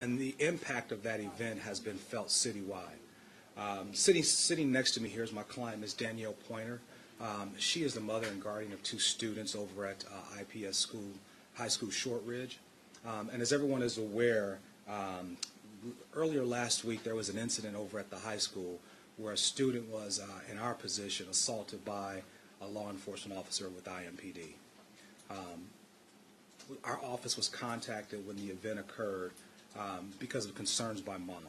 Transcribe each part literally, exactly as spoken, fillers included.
And the impact of that event has been felt citywide. Um, sitting, sitting next to me here is my client, Miz Danielle Pointer. Um, she is the mother and guardian of two students over at uh, I P S school, High School Shortridge. Um, and as everyone is aware, um, earlier last week there was an incident over at the high school where a student was, uh, in our position, assaulted by a law enforcement officer with I M P D. Um, our office was contacted when the event occurred um, because of concerns by mom.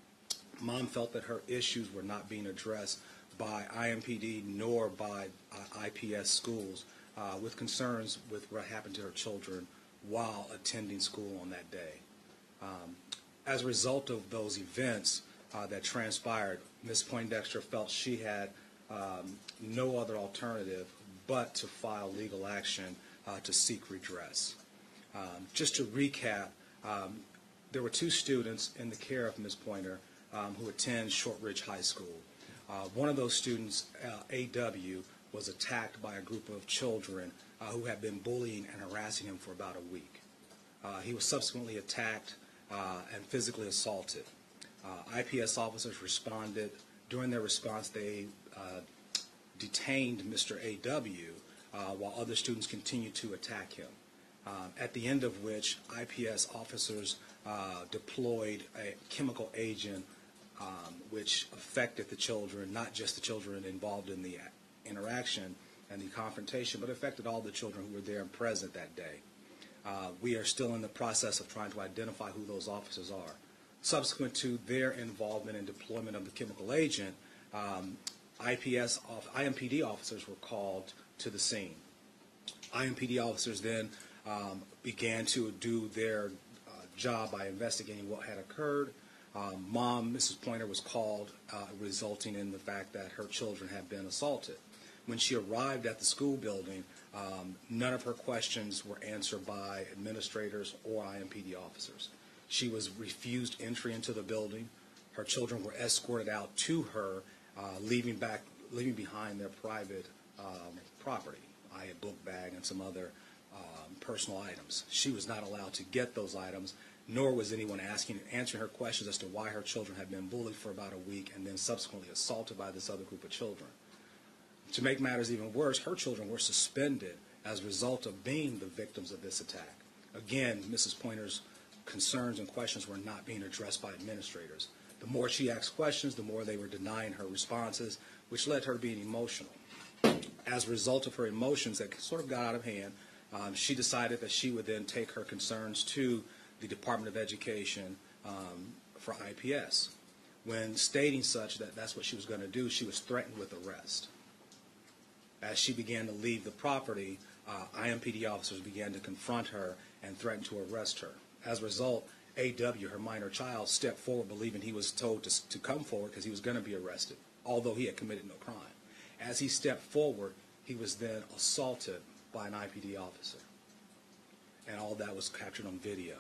Mom felt that her issues were not being addressed by I M P D nor by uh, I P S schools uh, with concerns with what happened to her children while attending school on that day. Um, as a result of those events uh, that transpired, Miz Poindexter felt she had um, no other alternative but to file legal action uh, to seek redress. Um, just to recap, um, there were two students in the care of Miz Pointer um, who attend Shortridge High School. Uh, one of those students, uh, A W, was attacked by a group of children uh, who had been bullying and harassing him for about a week. Uh, he was subsequently attacked uh, and physically assaulted. Uh, I P S officers responded. During their response, they uh, detained Mister A W uh, while other students continued to attack him. Um, at the end of which, I P S officers uh, deployed a chemical agent um, which affected the children, not just the children involved in the interaction and the confrontation, but affected all the children who were there and present that day. Uh, we are still in the process of trying to identify who those officers are. Subsequent to their involvement in deployment of the chemical agent, um, I P S, I M P D officers were called to the scene. I M P D officers then um, began to do their uh, job by investigating what had occurred. Um, Mom, Missus Pointer, was called, uh, resulting in the fact that her children had been assaulted. When she arrived at the school building, um, none of her questions were answered by administrators or I M P D officers. She was refused entry into the building. Her children were escorted out to her, uh, leaving back, leaving behind their private um, property. I had book bag and some other um, personal items. She was not allowed to get those items, nor was anyone asking, answering her questions as to why her children had been bullied for about a week and then subsequently assaulted by this other group of children. To make matters even worse, her children were suspended as a result of being the victims of this attack. Again, Missus Pointer's concerns and questions were not being addressed by administrators. The more she asked questions, the more they were denying her responses, which led her to being emotional. As a result of her emotions that sort of got out of hand, um, she decided that she would then take her concerns to the Department of Education um, for I P S. When stating such that that's what she was going to do, she was threatened with arrest. As she began to leave the property, uh, I M P D officers began to confront her and threaten to arrest her. As a result, A W, her minor child, stepped forward believing he was told to, to come forward because he was going to be arrested, although he had committed no crime. As he stepped forward, he was then assaulted by an I P D officer. And all that was captured on video.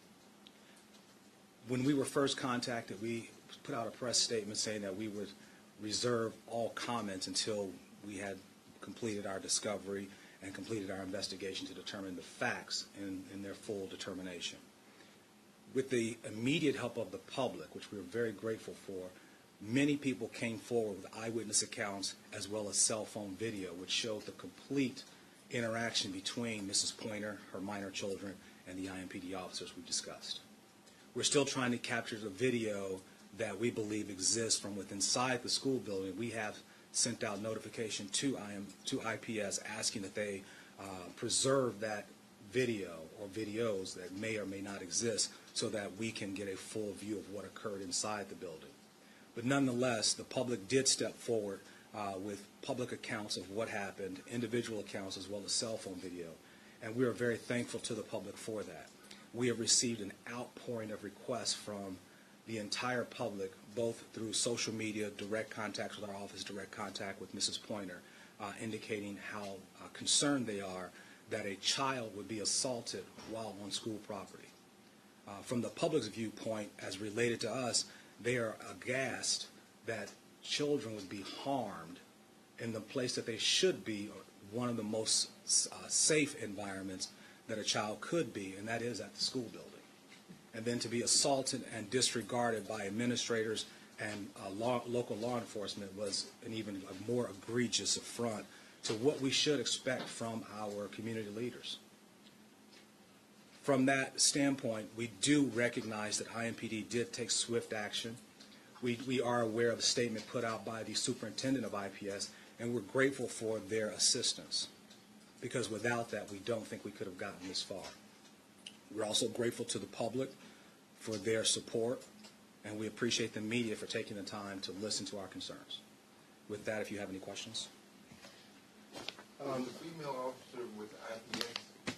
When we were first contacted, we put out a press statement saying that we would reserve all comments until we had completed our discovery and completed our investigation to determine the facts in, in their full determination. With the immediate help of the public, which we were very grateful for, many people came forward with eyewitness accounts as well as cell phone video, which showed the complete interaction between Missus Pointer, her minor children, and the I M P D officers we discussed. We're still trying to capture the video that we believe exists from within inside the school building. We have sent out notification to I M, to I P S asking that they uh, preserve that video or videos that may or may not exist so that we can get a full view of what occurred inside the building. But nonetheless, the public did step forward uh, with public accounts of what happened, individual accounts as well as cell phone video, and we are very thankful to the public for that. We have received an outpouring of requests from the entire public, both through social media, direct contacts with our office, direct contact with Missus Pointer, uh, indicating how uh, concerned they are that a child would be assaulted while on school property. Uh, from the public's viewpoint, as related to us, they are aghast that children would be harmed in the place that they should be, one of the most uh, safe environments that a child could be, and that is at the school building. and then to be assaulted and disregarded by administrators and uh, law, local law enforcement was an even a more egregious affront to what we should expect from our community leaders. From that standpoint, we do recognize that I M P D did take swift action. We, we are aware of the statement put out by the superintendent of I P S, and we're grateful for their assistance, because without that, we don't think we could have gotten this far. We're also grateful to the public for their support, and we appreciate the media for taking the time to listen to our concerns. With that, if you have any questions. Um, the female officer with I P S?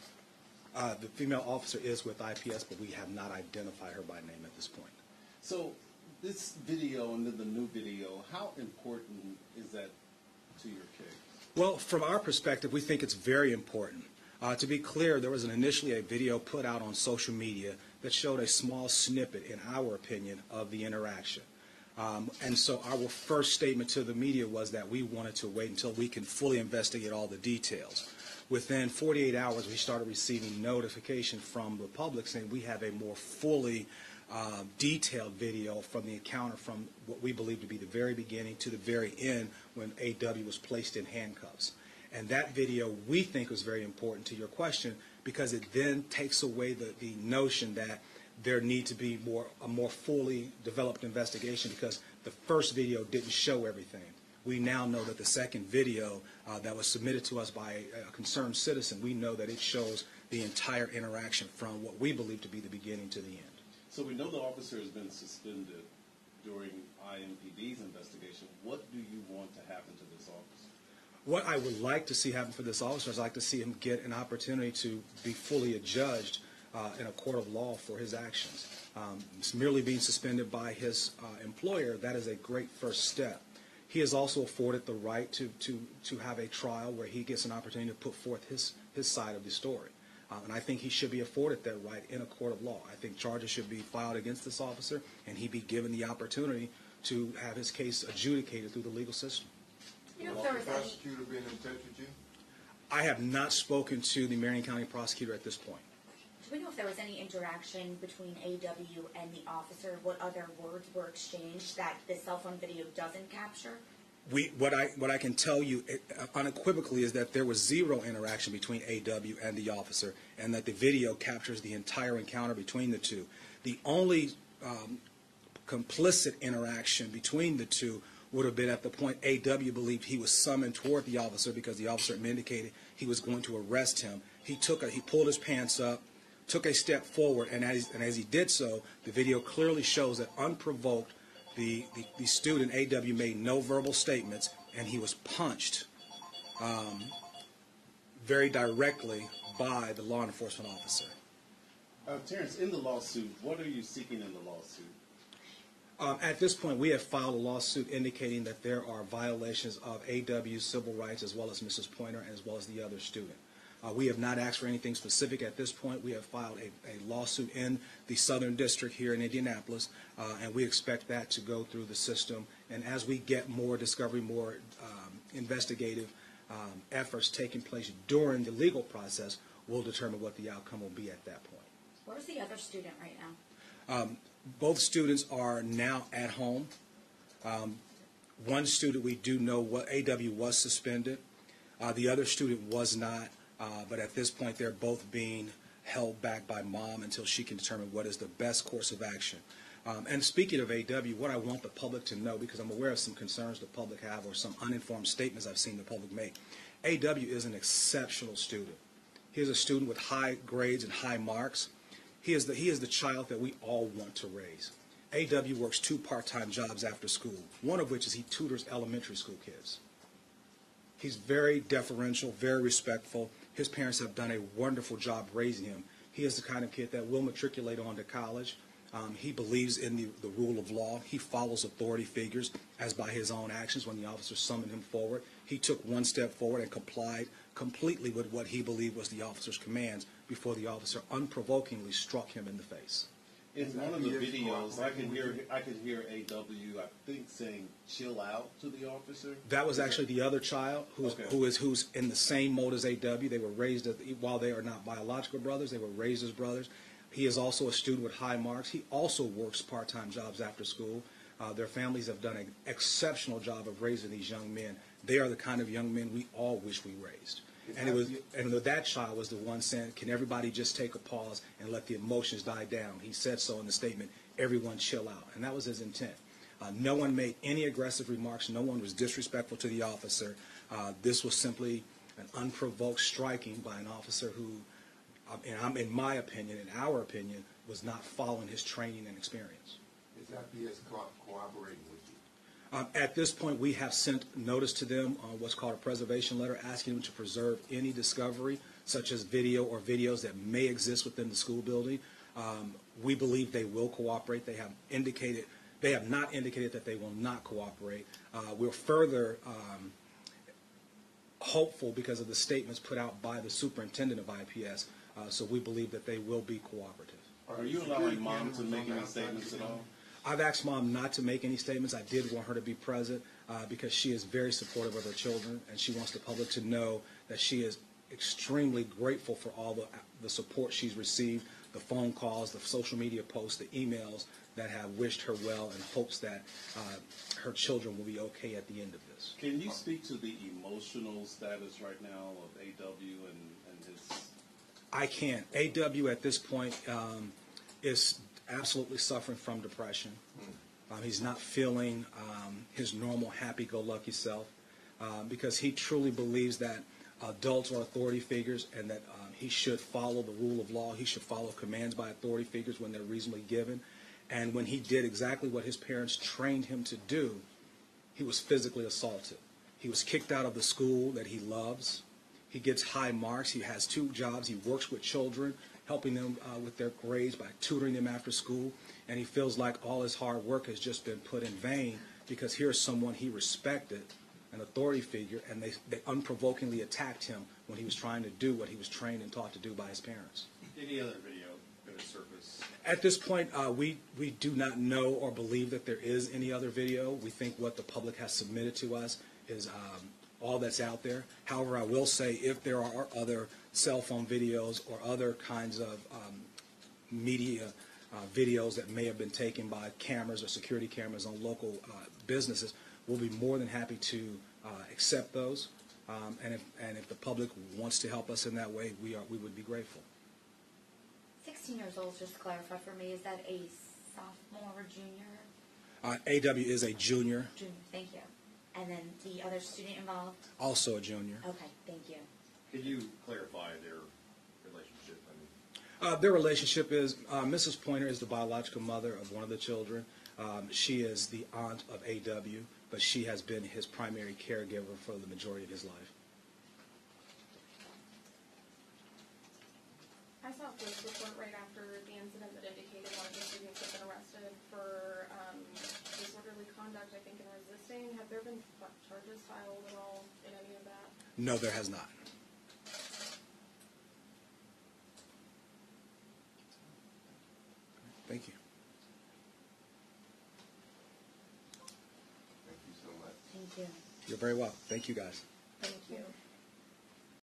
Uh, the female officer is with I P S, but we have not identified her by name at this point. So this video and then the new video, how important is that to your case? Well, from our perspective, we think it's very important. Uh, to be clear, there was an initially a video put out on social media that showed a small snippet, in our opinion, of the interaction. Um, and so our first statement to the media was that we wanted to wait until we can fully investigate all the details. Within forty-eight hours, we started receiving notification from the public saying we have a more fully uh, detailed video from the encounter from what we believe to be the very beginning to the very end when A W was placed in handcuffs. And that video we think was very important to your question, because it then takes away the, the notion that there need to be more a more fully developed investigation, because the first video didn't show everything. We now know that the second video uh, that was submitted to us by a, a concerned citizen, we know that it shows the entire interaction from what we believe to be the beginning to the end. So we know the officer has been suspended during I M P D's investigation. What do you want to happen to this officer? What I would like to see happen for this officer is I'd like to see him get an opportunity to be fully adjudged uh, in a court of law for his actions. Um, it's merely being suspended by his uh, employer. That is a great first step. He is also afforded the right to, to, to have a trial where he gets an opportunity to put forth his, his side of the story. Uh, and I think he should be afforded that right in a court of law. I think charges should be filed against this officer, and he be given the opportunity to have his case adjudicated through the legal system. You know, has the prosecutor been in touch with you? I have not spoken to the Marion County prosecutor at this point. Do we know if there was any interaction between A W and the officer? What other words were exchanged that the cell phone video doesn't capture? We, what I what I can tell you unequivocally is that there was zero interaction between A W and the officer, and that the video captures the entire encounter between the two. The only um, complicit interaction between the two would have been at the point A W believed he was summoned toward the officer because the officer indicated he was going to arrest him. He took a, he pulled his pants up, took a step forward, and as, and as he did so, the video clearly shows that unprovoked, the, the, the student A W made no verbal statements, and he was punched um, very directly by the law enforcement officer. Uh, Terrence, in the lawsuit, what are you seeking in the lawsuit? Um, at this point, we have filed a lawsuit indicating that there are violations of A W's civil rights, as well as Missus Pointer, as well as the other student. Uh, we have not asked for anything specific at this point. We have filed a, a lawsuit in the Southern District here in Indianapolis, uh, and we expect that to go through the system. And as we get more discovery, more um, investigative um, efforts taking place during the legal process, we'll determine what the outcome will be at that point. Where's the other student right now? Um, both students are now at home. Um, one student we do know what A W was suspended. Uh, the other student was not. Uh, but at this point, they're both being held back by mom until she can determine what is the best course of action. Um, and speaking of A W, what I want the public to know, because I'm aware of some concerns the public have or some uninformed statements I've seen the public make, A W is an exceptional student. He is a student with high grades and high marks. He is the, he is the child that we all want to raise. A W works two part-time jobs after school, one of which is he tutors elementary school kids. He's very deferential, very respectful. His parents have done a wonderful job raising him. He is the kind of kid that will matriculate on to college. Um, he believes in the, the rule of law. He follows authority figures as by his own actions. When the officer summoned him forward, he took one step forward and complied completely with what he believed was the officer's commands before the officer unprovokingly struck him in the face. In one of the videos, I can hear I can hear A W, I think, saying "chill out" to the officer. That was actually the other child who's Okay. who is who's in the same mode as A W. They were raised as, while they are not biological brothers, they were raised as brothers. He is also a student with high marks. He also works part-time jobs after school. Uh, their families have done an exceptional job of raising these young men. They are the kind of young men we all wish we raised. And it was, and that child was the one saying, "Can everybody just take a pause and let the emotions die down?" He said so in the statement, "Everyone chill out," and that was his intent. Uh, no one made any aggressive remarks. No one was disrespectful to the officer. Uh, this was simply an unprovoked striking by an officer who, uh, and I'm, in my opinion, in our opinion, was not following his training and experience. Is I P S co- cooperating with you? Um, at this point, we have sent notice to them on what's called a preservation letter, asking them to preserve any discovery, such as video or videos that may exist within the school building. Um, we believe they will cooperate. They have indicated, they have not indicated that they will not cooperate. Uh, we're further um, hopeful because of the statements put out by the superintendent of I P S. Uh, so we believe that they will be cooperative. Are you allowing mom to make any statements at all? I've asked Mom not to make any statements. I did want her to be present uh, because she is very supportive of her children, and she wants the public to know that she is extremely grateful for all the, the support she's received, the phone calls, the social media posts, the emails that have wished her well and hopes that uh, her children will be okay at the end of this. Can you speak to the emotional status right now of A W and, and his... I can't. A W at this point um, is absolutely suffering from depression. Um, he's not feeling um, his normal happy-go-lucky self um, because he truly believes that adults are authority figures and that um, he should follow the rule of law. He should follow commands by authority figures when they're reasonably given. And when he did exactly what his parents trained him to do, he was physically assaulted. He was kicked out of the school that he loves. He gets high marks. He has two jobs. He works with children, helping them uh, with their grades by tutoring them after school, and he feels like all his hard work has just been put in vain because here's someone he respected, an authority figure, and they, they unprovokingly attacked him when he was trying to do what he was trained and taught to do by his parents. Any other video going to surface? At this point, uh, we, we do not know or believe that there is any other video. We think what the public has submitted to us is um, all that's out there. However, I will say if there are other cell phone videos or other kinds of um, media uh, videos that may have been taken by cameras or security cameras on local uh, businesses, we'll be more than happy to uh, accept those. Um, and, if, and if the public wants to help us in that way, we, are, we would be grateful. sixteen years old, just to clarify for me, is that a sophomore or junior? Uh, A W is a junior, Junior, thank you. And then the other student involved? also a junior. Okay, thank you. Can you clarify their relationship? I mean, Uh, their relationship is, uh, Missus Pointer is the biological mother of one of the children. Um, she is the aunt of A W, but she has been his primary caregiver for the majority of his life. I saw a police report right after the incident that indicated one of the students had been arrested for um, disorderly conduct, I think, and resisting. Have there been f- charges filed at all in any of that? No, there has not. Thank you. Thank you so much. Thank you. You're very welcome. Thank you, guys.